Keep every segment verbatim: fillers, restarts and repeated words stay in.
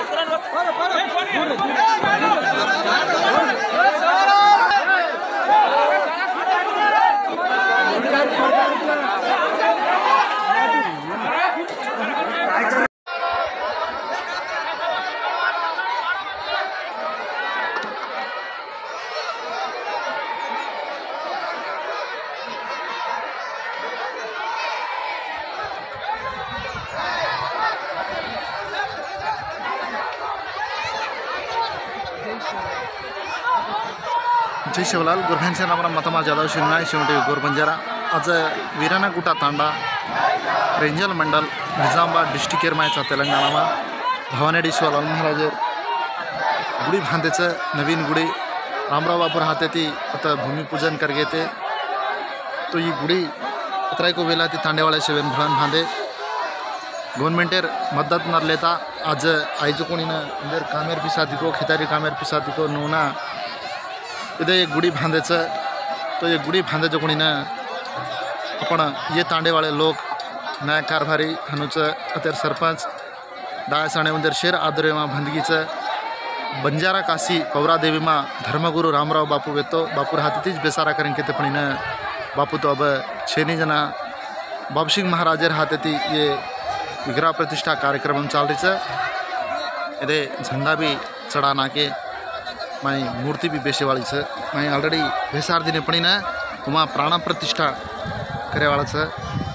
जय शिवलाल गोरभ्यांच्या नामना मतमा जाधव शिवनाय शिवटी गोरबंजारा आज वीराना गुटा तांडा रेंजल मंडल निजामाबाद डिस्ट्रिक्ट एरमायचा तेलंगणा में भवानेडी शिवलाल महाराज गुड़ी बांधेचं नवीन गुड़ी रामराव बापूर हाथे ती आता भूमिपूजन कर गए थे। तो ये गुड़ी अतराय को वेला ती तांडेवाड़ा शिवेन भवन बांधे गवर्नमेंटेर मदद न लेता आज आईजो कोणी अंदर कामेर पिसा दिको खितारी कामेर पिसा दिको नोना इधे ये गुड़ी बांधेचं। तो ये गुड़ी बांधेचं कोणी आपण ये तांडे वाले लोग नया कारभारी हनुचं अतर सरपंच डायसाणे उंदर शेर आदरे में भंदगीचं बंजारा काशी पौरा देवी में धर्मगुरु रामराव बापू वेतो बापूर हाथीतीच बेसारा करें के पण बापू तो अब छेनी जना बाबसिंग महाराजर हाथेती ये विग्रह प्रतिष्ठा कार्यक्रम चाल रही है। इधे झंडा भी चढ़ाना के माई मूर्ति भी बेचे वाली है। माई ऑलरेडी बेसार दिन पड़ी न वहाँ प्राण प्रतिष्ठा करे वाला है।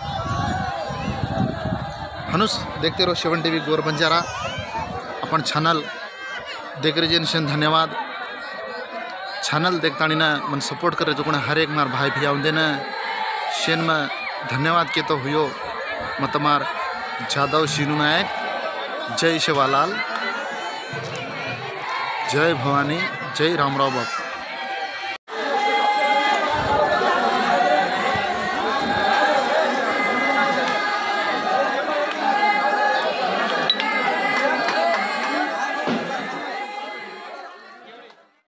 हनुस देखते रहो शिवन टीवी गोर बंजारा अपन चैनल देख रही जन धन्यवाद। चैनल देखता न मन सपोर्ट करे जो हर एक मार भाई भी आउंदे न शेन में धन्यवाद के तो हुयो मतमार जादव शीनू नायक। जय शिवालाल, जय भवानी, जय रामराव बापू।